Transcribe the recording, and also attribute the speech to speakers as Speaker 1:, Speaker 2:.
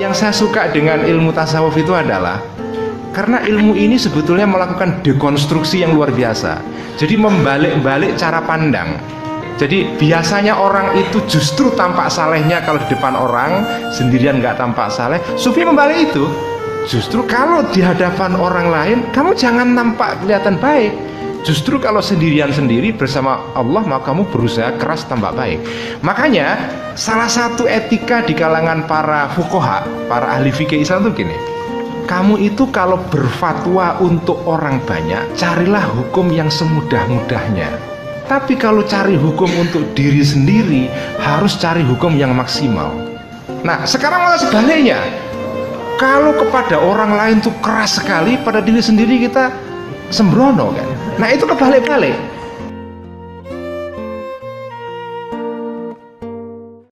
Speaker 1: Yang saya suka dengan ilmu tasawuf itu adalah karena ilmu ini sebetulnya melakukan dekonstruksi yang luar biasa. Jadi membalik-balik cara pandang. Jadi biasanya orang itu justru tampak salehnya kalau di depan orang, sendirian nggak tampak saleh. Sufi membalik itu. Justru kalau di hadapan orang lain, kamu jangan nampak kelihatan baik. Justru kalau sendirian sendiri bersama Allah, maka kamu berusaha keras tambah baik. Makanya salah satu etika di kalangan para fuqaha, para ahli fikih Islam itu gini. Kamu itu kalau berfatwa untuk orang banyak, carilah hukum yang semudah-mudahnya. Tapi kalau cari hukum untuk diri sendiri, harus cari hukum yang maksimal. Nah, sekarang malah sebaliknya. Kalau kepada orang lain tuh keras sekali, pada diri sendiri kita sembrono kan. Nah, itu kebalik-balik.